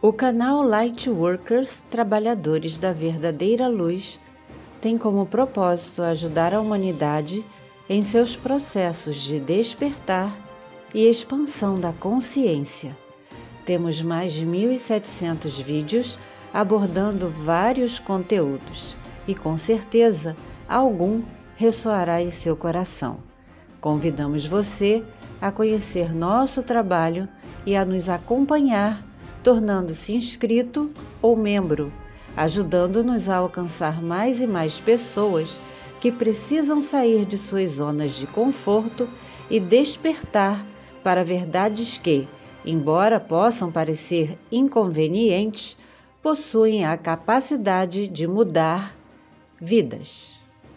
O canal Lightworkers, Trabalhadores da Verdadeira Luz, tem como propósito ajudar a humanidade em seus processos de despertar e expansão da consciência. Temos mais de 1.700 vídeos abordando vários conteúdos e, com certeza, algum ressoará em seu coração. Convidamos você a conhecer nosso trabalho e a nos acompanhar, tornando-se inscrito ou membro, ajudando-nos a alcançar mais e mais pessoas que precisam sair de suas zonas de conforto e despertar para verdades que, embora possam parecer inconvenientes, possuem a capacidade de mudar vidas.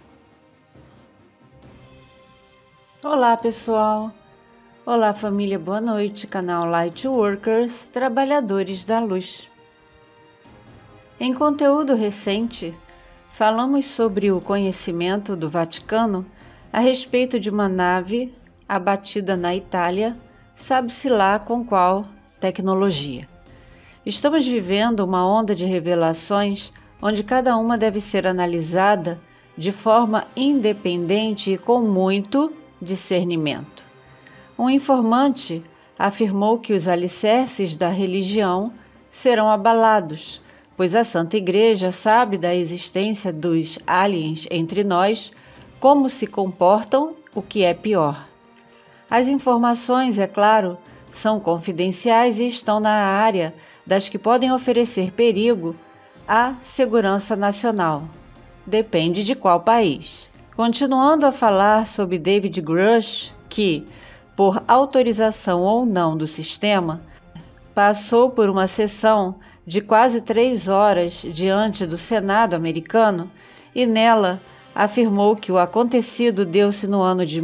Olá, pessoal! Olá, família, boa noite, canal Lightworkers, Trabalhadores da Luz. Em conteúdo recente, falamos sobre o conhecimento do Vaticano a respeito de uma nave abatida na Itália, sabe-se lá com qual tecnologia. Estamos vivendo uma onda de revelações onde cada uma deve ser analisada de forma independente e com muito discernimento. Um informante afirmou que os alicerces da religião serão abalados, pois a Santa Igreja sabe da existência dos aliens entre nós, como se comportam, o que é pior. As informações, é claro, são confidenciais e estão na área das que podem oferecer perigo à segurança nacional. Depende de qual país. Continuando a falar sobre David Grush, que, por autorização ou não do sistema, passou por uma sessão de quase 3 horas diante do Senado americano e nela afirmou que o acontecido deu-se no ano de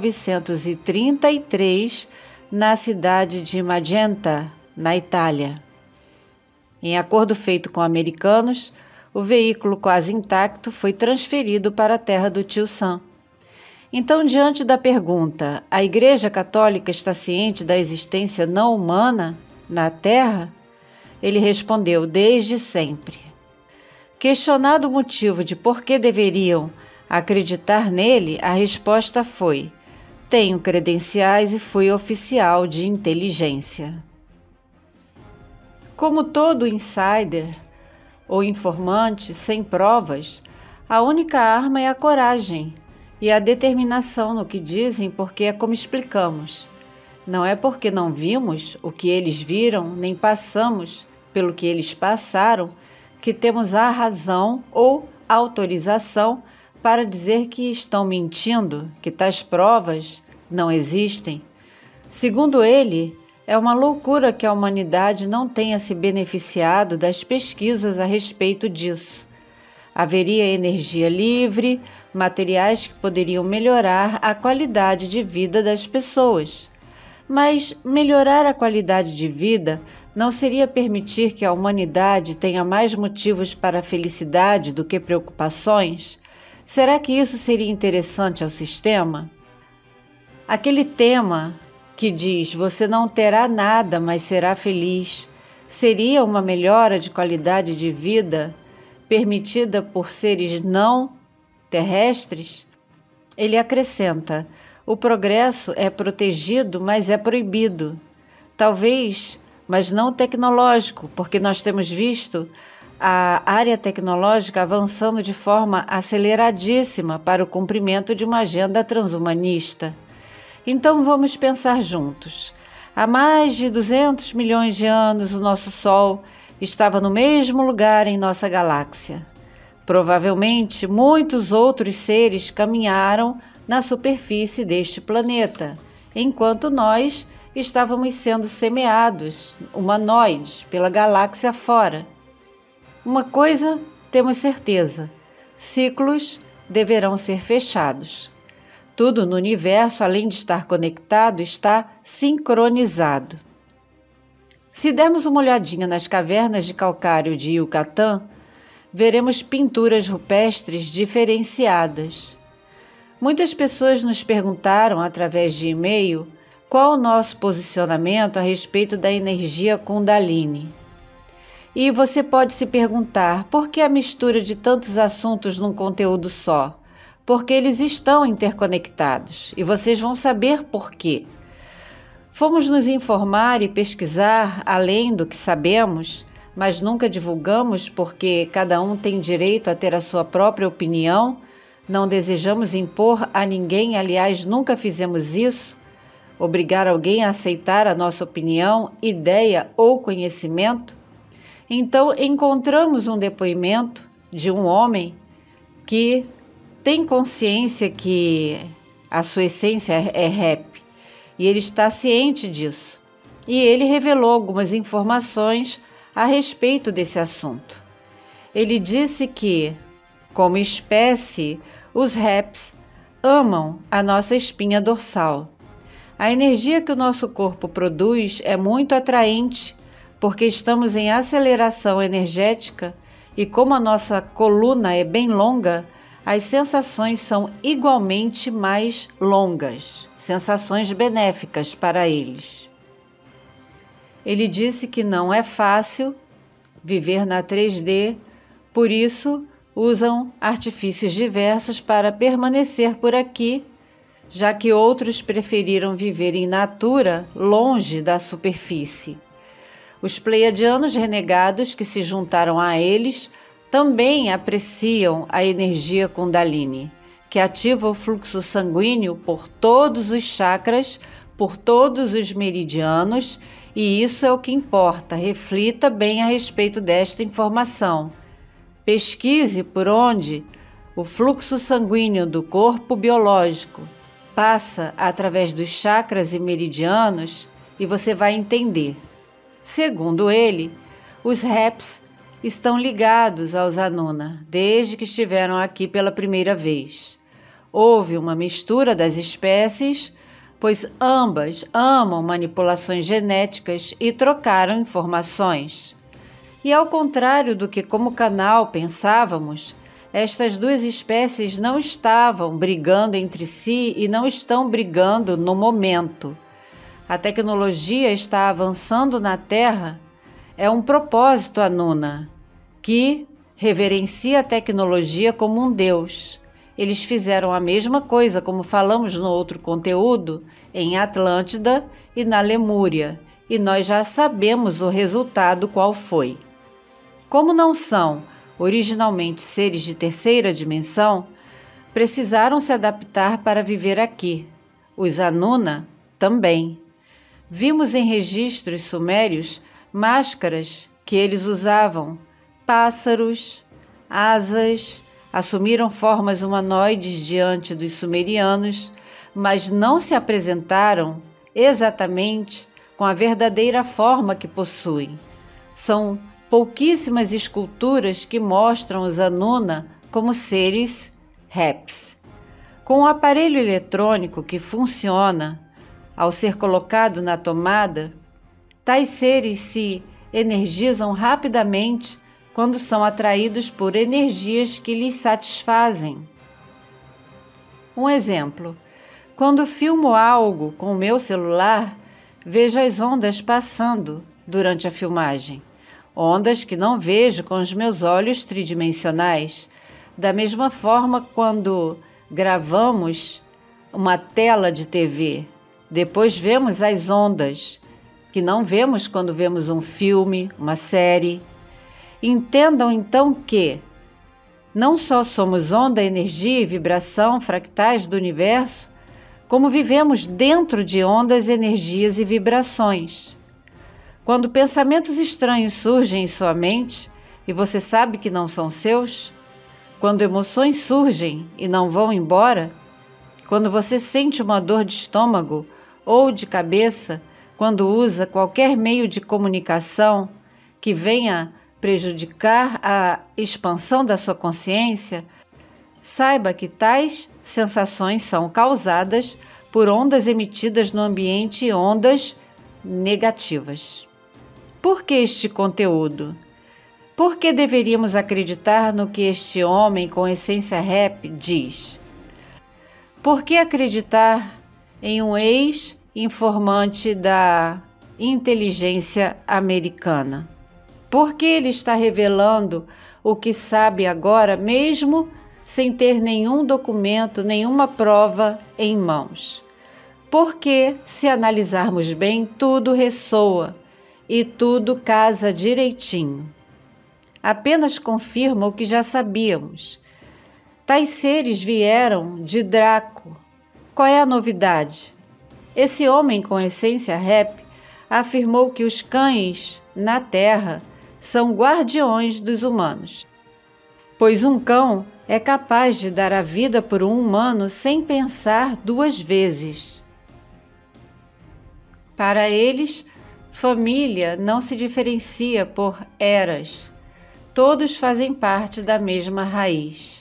1933 na cidade de Magenta, na Itália. Em acordo feito com americanos, o veículo quase intacto foi transferido para a terra do tio Sam. Então, diante da pergunta, a Igreja Católica está ciente da existência não humana na Terra? Ele respondeu, desde sempre. Questionado o motivo de por que deveriam acreditar nele, a resposta foi: tenho credenciais e fui oficial de inteligência. Como todo insider ou informante sem provas, a única arma é a coragem e a determinação no que dizem, porque é como explicamos. Não é porque não vimos o que eles viram, nem passamos pelo que eles passaram, que temos a razão ou autorização para dizer que estão mentindo, que tais provas não existem. Segundo ele, é uma loucura que a humanidade não tenha se beneficiado das pesquisas a respeito disso. Haveria energia livre, materiais que poderiam melhorar a qualidade de vida das pessoas. Mas melhorar a qualidade de vida não seria permitir que a humanidade tenha mais motivos para a felicidade do que preocupações? Será que isso seria interessante ao sistema? Aquele tema que diz você não terá nada, mas será feliz, seria uma melhora de qualidade de vida permitida por seres não terrestres? Ele acrescenta: o progresso é protegido, mas é proibido. Talvez, mas não tecnológico, porque nós temos visto a área tecnológica avançando de forma aceleradíssima para o cumprimento de uma agenda transhumanista. Então vamos pensar juntos. Há mais de 200 milhões de anos o nosso Sol estava no mesmo lugar em nossa galáxia. Provavelmente muitos outros seres caminharam na superfície deste planeta, enquanto nós estávamos sendo semeados, humanoides, pela galáxia fora. Uma coisa temos certeza: ciclos deverão ser fechados. Tudo no universo, além de estar conectado, está sincronizado. Se dermos uma olhadinha nas cavernas de calcário de Yucatán, veremos pinturas rupestres diferenciadas. Muitas pessoas nos perguntaram através de e-mail qual o nosso posicionamento a respeito da energia Kundalini. E você pode se perguntar, por que a mistura de tantos assuntos num conteúdo só? Porque eles estão interconectados e vocês vão saber por quê. Fomos nos informar e pesquisar além do que sabemos, mas nunca divulgamos porque cada um tem direito a ter a sua própria opinião. Não desejamos impor a ninguém, aliás, nunca fizemos isso. Obrigar alguém a aceitar a nossa opinião, ideia ou conhecimento. Então, encontramos um depoimento de um homem que tem consciência que a sua essência é rap e ele está ciente disso. E ele revelou algumas informações a respeito desse assunto. Ele disse que, como espécie, os raps amam a nossa espinha dorsal. A energia que o nosso corpo produz é muito atraente, porque estamos em aceleração energética e como a nossa coluna é bem longa, as sensações são igualmente mais longas, sensações benéficas para eles. Ele disse que não é fácil viver na 3D, por isso usam artifícios diversos para permanecer por aqui, já que outros preferiram viver em natura, longe da superfície. Os pleiadianos renegados que se juntaram a eles também apreciam a energia Kundalini, que ativa o fluxo sanguíneo por todos os chakras, por todos os meridianos, e isso é o que importa. Reflita bem a respeito desta informação. Pesquise por onde o fluxo sanguíneo do corpo biológico passa através dos chakras e meridianos e você vai entender. Segundo ele, os raps estão ligados aos Anuna desde que estiveram aqui pela primeira vez. Houve uma mistura das espécies, pois ambas amam manipulações genéticas e trocaram informações. E ao contrário do que como canal pensávamos, estas duas espécies não estavam brigando entre si e não estão brigando no momento. A tecnologia está avançando na Terra, é um propósito Anuna, que reverencia a tecnologia como um deus. Eles fizeram a mesma coisa, como falamos no outro conteúdo, em Atlântida e na Lemúria, e nós já sabemos o resultado qual foi. Como não são originalmente seres de terceira dimensão, precisaram se adaptar para viver aqui. Os Anuna também. Vimos em registros sumérios máscaras que eles usavam, pássaros, asas, assumiram formas humanoides diante dos sumerianos, mas não se apresentaram exatamente com a verdadeira forma que possuem. São pouquíssimas esculturas que mostram os Anuna como seres raps. Com o aparelho eletrônico que funciona ao ser colocado na tomada, tais seres se energizam rapidamente quando são atraídos por energias que lhes satisfazem. Um exemplo: quando filmo algo com o meu celular, vejo as ondas passando durante a filmagem. Ondas que não vejo com os meus olhos tridimensionais. Da mesma forma, quando gravamos uma tela de TV, depois vemos as ondas, que não vemos quando vemos um filme, uma série. Entendam então que não só somos onda, energia e vibração fractais do universo, como vivemos dentro de ondas, energias e vibrações. Quando pensamentos estranhos surgem em sua mente e você sabe que não são seus, quando emoções surgem e não vão embora, quando você sente uma dor de estômago ou de cabeça, quando usa qualquer meio de comunicação que venha prejudicar a expansão da sua consciência, saiba que tais sensações são causadas por ondas emitidas no ambiente, ondas negativas. Por que este conteúdo? Por que deveríamos acreditar no que este homem com essência rap diz? Por que acreditar em um ex-informante da inteligência americana? Por que ele está revelando o que sabe agora, mesmo sem ter nenhum documento, nenhuma prova em mãos? Porque, se analisarmos bem, tudo ressoa e tudo casa direitinho. Apenas confirma o que já sabíamos. Tais seres vieram de Draco. Qual é a novidade? Esse homem com essência rap afirmou que os cães na Terra são guardiões dos humanos, pois um cão é capaz de dar a vida por um humano sem pensar duas vezes. Para eles, família não se diferencia por eras. Todos fazem parte da mesma raiz.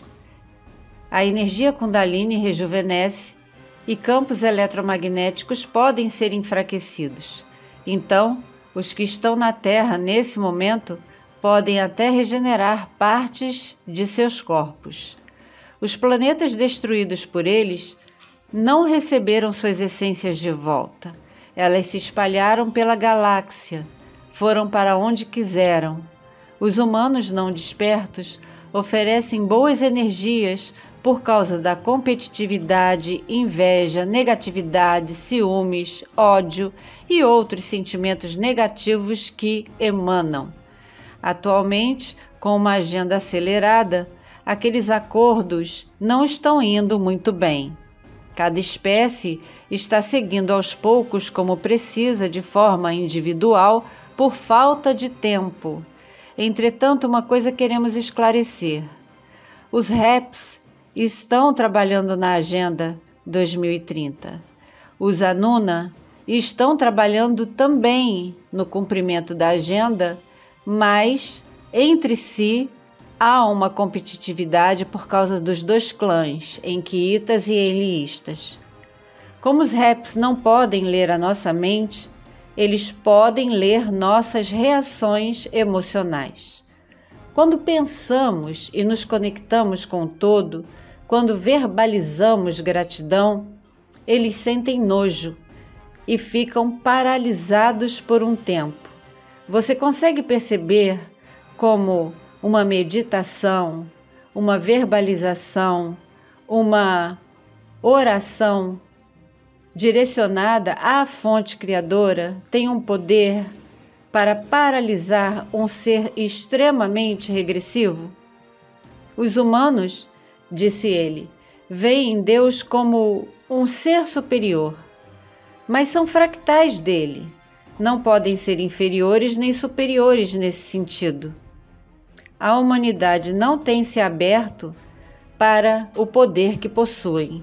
A energia Kundalini rejuvenesce e campos eletromagnéticos podem ser enfraquecidos. Então, os que estão na Terra nesse momento podem até regenerar partes de seus corpos. Os planetas destruídos por eles não receberam suas essências de volta. Elas se espalharam pela galáxia, foram para onde quiseram. Os humanos não despertos oferecem boas energias por causa da competitividade, inveja, negatividade, ciúmes, ódio e outros sentimentos negativos que emanam. Atualmente, com uma agenda acelerada, aqueles acordos não estão indo muito bem. Cada espécie está seguindo aos poucos como precisa de forma individual por falta de tempo. Entretanto, uma coisa queremos esclarecer. Os REPs estão trabalhando na Agenda 2030. Os Anuna estão trabalhando também no cumprimento da agenda, mas entre si há uma competitividade por causa dos dois clãs, enquiitas e eliístas. Como os REPs não podem ler a nossa mente, eles podem ler nossas reações emocionais. Quando pensamos e nos conectamos com o todo, quando verbalizamos gratidão, eles sentem nojo e ficam paralisados por um tempo. Você consegue perceber como uma meditação, uma verbalização, uma oração direcionada à fonte criadora tem um poder para paralisar um ser extremamente regressivo? Os humanos, disse ele, veem em Deus como um ser superior, mas são fractais dele. Não podem ser inferiores nem superiores nesse sentido. A humanidade não tem se aberto para o poder que possuem.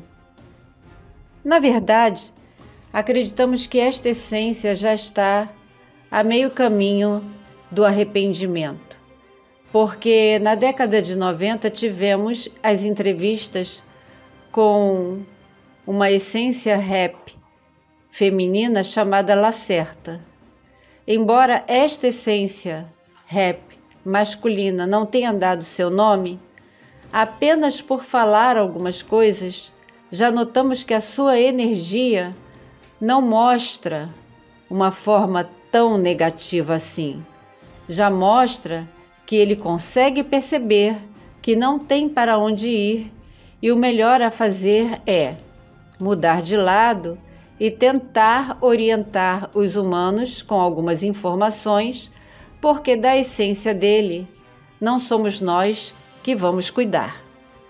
Na verdade, acreditamos que esta essência já está a meio caminho do arrependimento, porque na década de 90 tivemos as entrevistas com uma essência rap feminina chamada Lacerta. Embora esta essência rap masculina não tenha dado seu nome, apenas por falar algumas coisas, já notamos que a sua energia não mostra uma forma tão negativa assim. Já mostra que ele consegue perceber que não tem para onde ir e o melhor a fazer é mudar de lado e tentar orientar os humanos com algumas informações, porque da essência dele não somos nós que vamos cuidar.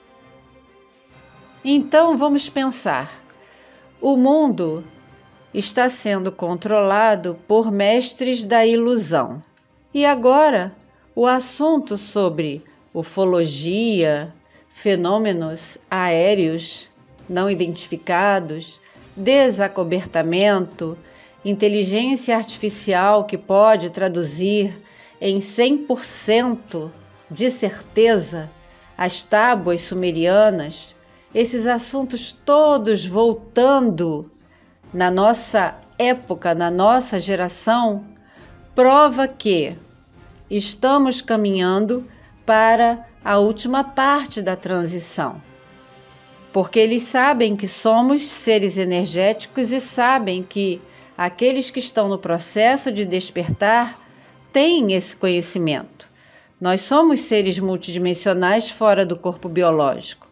Então vamos pensar. O mundo está sendo controlado por mestres da ilusão. E agora, o assunto sobre ufologia, fenômenos aéreos não identificados, desacobertamento, inteligência artificial que pode traduzir em 100% de certeza as tábuas sumerianas, esses assuntos todos voltando na nossa época, na nossa geração, prova que estamos caminhando para a última parte da transição. Porque eles sabem que somos seres energéticos e sabem que aqueles que estão no processo de despertar têm esse conhecimento. Nós somos seres multidimensionais fora do corpo biológico,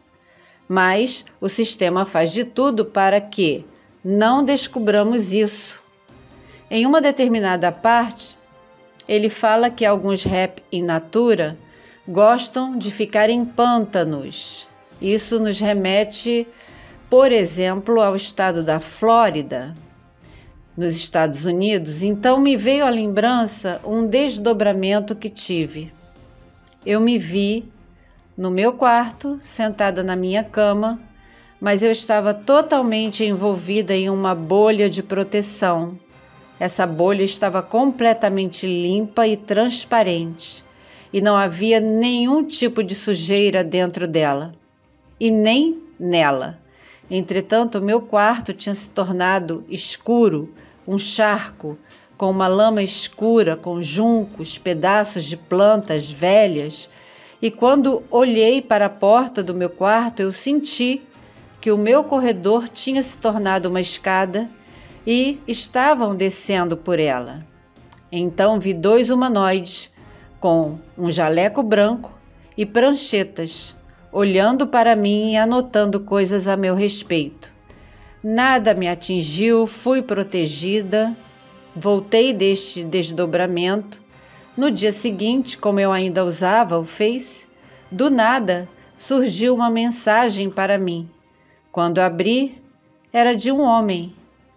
mas o sistema faz de tudo para que não descubramos isso. Em uma determinada parte, ele fala que alguns rap in natura gostam de ficar em pântanos. Isso nos remete, por exemplo, ao estado da Flórida, nos Estados Unidos. Então me veio à lembrança um desdobramento que tive. Eu me vi no meu quarto, sentada na minha cama, mas eu estava totalmente envolvida em uma bolha de proteção. Essa bolha estava completamente limpa e transparente, e não havia nenhum tipo de sujeira dentro dela, e nem nela. Entretanto, o meu quarto tinha se tornado escuro, um charco, com uma lama escura, com juncos, pedaços de plantas velhas, e quando olhei para a porta do meu quarto, eu senti que o meu corredor tinha se tornado uma escada e estavam descendo por ela. Então vi 2 humanoides com um jaleco branco e pranchetas, olhando para mim e anotando coisas a meu respeito. Nada me atingiu, fui protegida, voltei deste desdobramento. No dia seguinte, como eu ainda usava o Face, do nada surgiu uma mensagem para mim. Quando abri, era de um homem.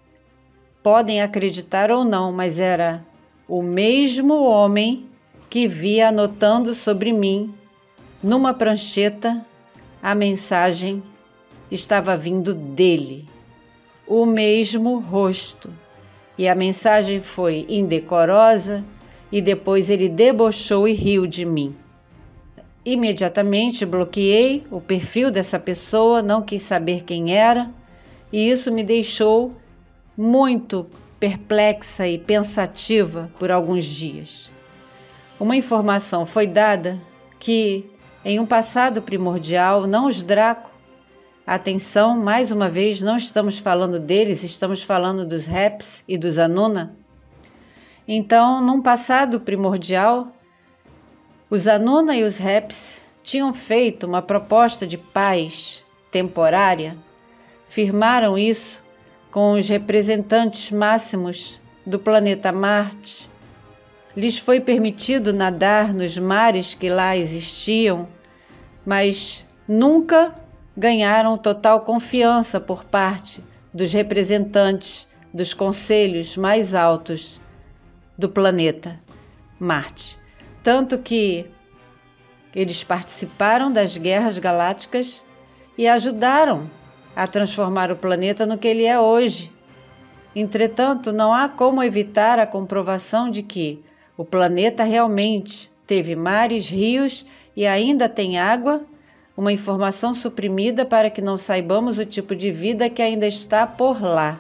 Podem acreditar ou não, mas era o mesmo homem que via anotando sobre mim, numa prancheta, a mensagem estava vindo dele. O mesmo rosto. E a mensagem foi indecorosa e depois ele debochou e riu de mim. Imediatamente bloqueei o perfil dessa pessoa, não quis saber quem era, e isso me deixou muito perplexa e pensativa por alguns dias. Uma informação foi dada que, em um passado primordial, não os Draco, atenção, mais uma vez, não estamos falando deles, estamos falando dos Raps e dos Anuna. Então, num passado primordial, os Anuna e os Raps tinham feito uma proposta de paz temporária, firmaram isso com os representantes máximos do planeta Marte. Lhes foi permitido nadar nos mares que lá existiam, mas nunca ganharam total confiança por parte dos representantes dos conselhos mais altos do planeta Marte. Tanto que eles participaram das guerras galácticas e ajudaram a transformar o planeta no que ele é hoje. Entretanto, não há como evitar a comprovação de que o planeta realmente teve mares, rios e ainda tem água, uma informação suprimida para que não saibamos o tipo de vida que ainda está por lá.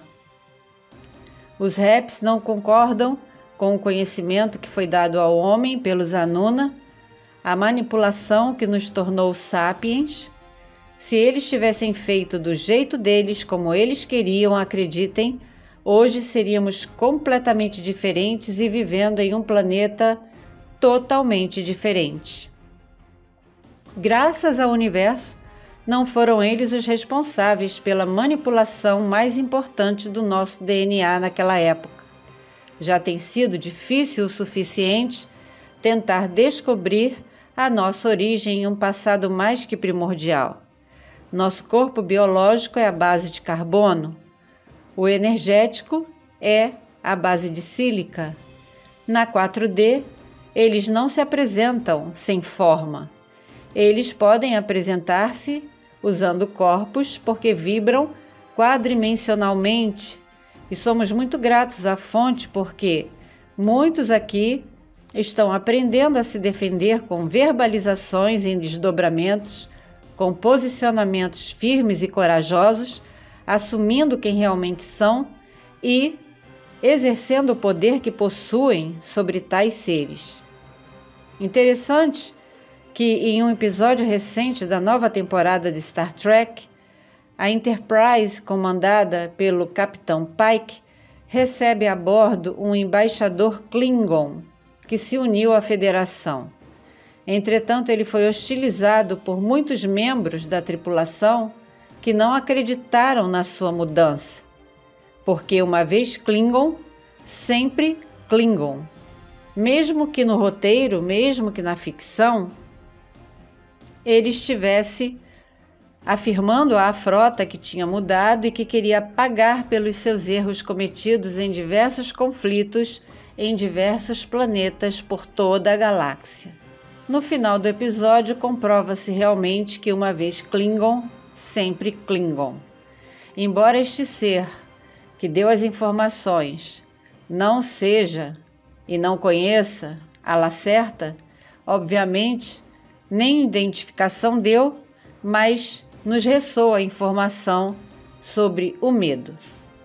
Os Raps não concordam com o conhecimento que foi dado ao homem pelos Anuna, a manipulação que nos tornou sapiens. Se eles tivessem feito do jeito deles, como eles queriam, acreditem, hoje seríamos completamente diferentes e vivendo em um planeta totalmente diferente. Graças ao universo, não foram eles os responsáveis pela manipulação mais importante do nosso DNA naquela época. Já tem sido difícil o suficiente tentar descobrir a nossa origem em um passado mais que primordial. Nosso corpo biológico é a base de carbono. O energético é a base de sílica. Na 4D, eles não se apresentam sem forma. Eles podem apresentar-se usando corpos porque vibram quadrimensionalmente. E somos muito gratos à fonte porque muitos aqui estão aprendendo a se defender com verbalizações em desdobramentos, com posicionamentos firmes e corajosos, assumindo quem realmente são e exercendo o poder que possuem sobre tais seres. Interessante que em um episódio recente da nova temporada de Star Trek, a Enterprise, comandada pelo Capitão Pike, recebe a bordo um embaixador Klingon, que se uniu à federação. Entretanto, ele foi hostilizado por muitos membros da tripulação que não acreditaram na sua mudança, porque uma vez Klingon, sempre Klingon. Mesmo que no roteiro, mesmo que na ficção, ele estivesse afirmando à frota que tinha mudado e que queria pagar pelos seus erros cometidos em diversos conflitos em diversos planetas por toda a galáxia. No final do episódio, comprova-se realmente que uma vez Klingon, sempre Klingon. Embora este ser que deu as informações não seja e não conheça a Lacerta, obviamente, nem identificação deu, mas nos ressoa a informação sobre o medo.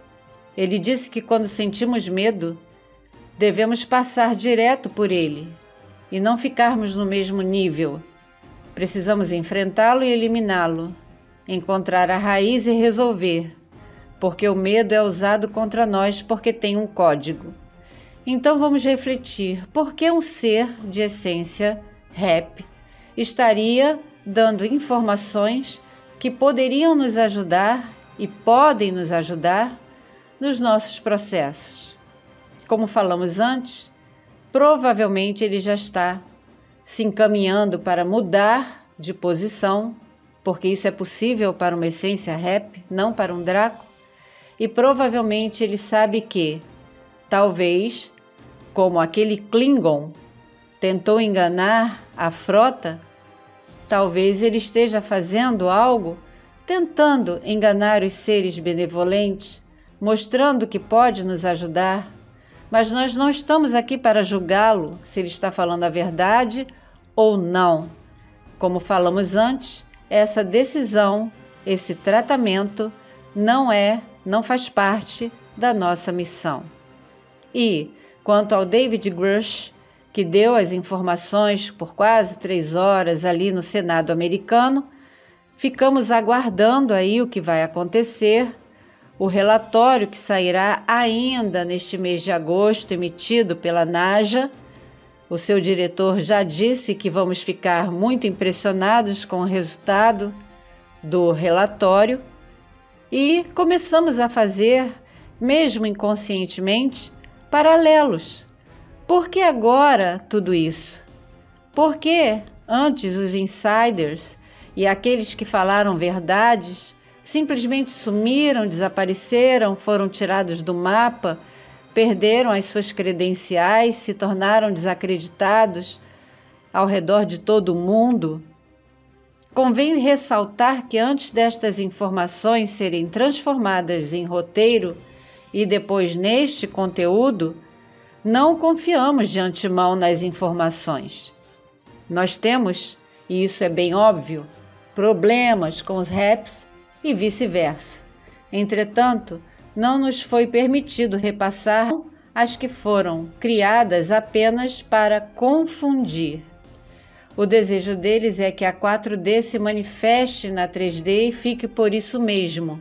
Ele disse que quando sentimos medo, devemos passar direto por ele e não ficarmos no mesmo nível. Precisamos enfrentá-lo e eliminá-lo, encontrar a raiz e resolver, porque o medo é usado contra nós porque tem um código. Então vamos refletir, por que um ser de essência Rep estaria dando informações que poderiam nos ajudar e podem nos ajudar nos nossos processos? Como falamos antes, provavelmente ele já está se encaminhando para mudar de posição, porque isso é possível para uma essência Rep, não para um Draco, e provavelmente ele sabe que, talvez, como aquele Klingon tentou enganar a frota, talvez ele esteja fazendo algo, tentando enganar os seres benevolentes, mostrando que pode nos ajudar, mas nós não estamos aqui para julgá-lo se ele está falando a verdade ou não. Como falamos antes, essa decisão, esse tratamento não faz parte da nossa missão. E, quanto ao David Grush, que deu as informações por quase 3 horas ali no Senado americano, ficamos aguardando aí o que vai acontecer, o relatório que sairá ainda neste mês de agosto, emitido pela NASA. O seu diretor já disse que vamos ficar muito impressionados com o resultado do relatório e começamos a fazer, mesmo inconscientemente, paralelos. Por que agora tudo isso? Por que antes os insiders e aqueles que falaram verdades simplesmente sumiram, desapareceram, foram tirados do mapa, perderam as suas credenciais, se tornaram desacreditados ao redor de todo o mundo? Convém ressaltar que antes destas informações serem transformadas em roteiro e depois neste conteúdo, não confiamos de antemão nas informações. Nós temos, e isso é bem óbvio, problemas com os Reps e vice-versa. Entretanto, não nos foi permitido repassar as que foram criadas apenas para confundir. O desejo deles é que a 4D se manifeste na 3D e fique por isso mesmo.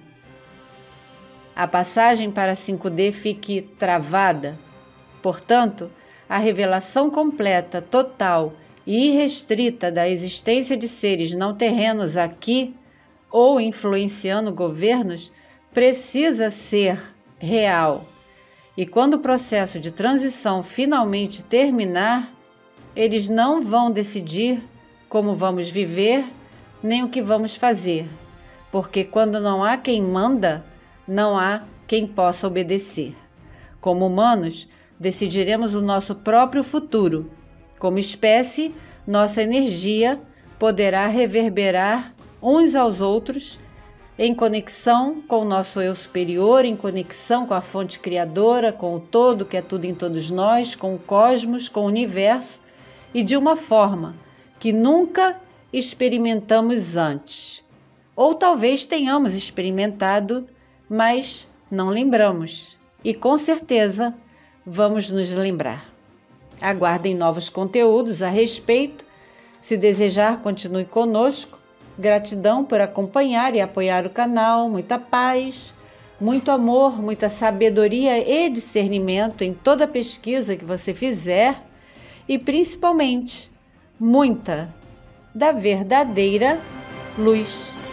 A passagem para 5D fique travada. Portanto, a revelação completa, total e irrestrita da existência de seres não terrenos aqui ou influenciando governos precisa ser real. E quando o processo de transição finalmente terminar, eles não vão decidir como vamos viver nem o que vamos fazer, porque quando não há quem manda, não há quem possa obedecer. Como humanos, decidiremos o nosso próprio futuro. Como espécie, nossa energia poderá reverberar uns aos outros em conexão com o nosso eu superior, em conexão com a fonte criadora, com o todo que é tudo em todos nós, com o cosmos, com o universo, e de uma forma que nunca experimentamos antes. Ou talvez tenhamos experimentado, mas não lembramos. E com certeza vamos nos lembrar. Aguardem novos conteúdos a respeito. Se desejar, continue conosco. Gratidão por acompanhar e apoiar o canal. Muita paz, muito amor, muita sabedoria e discernimento em toda pesquisa que você fizer. e, principalmente, muita da verdadeira luz.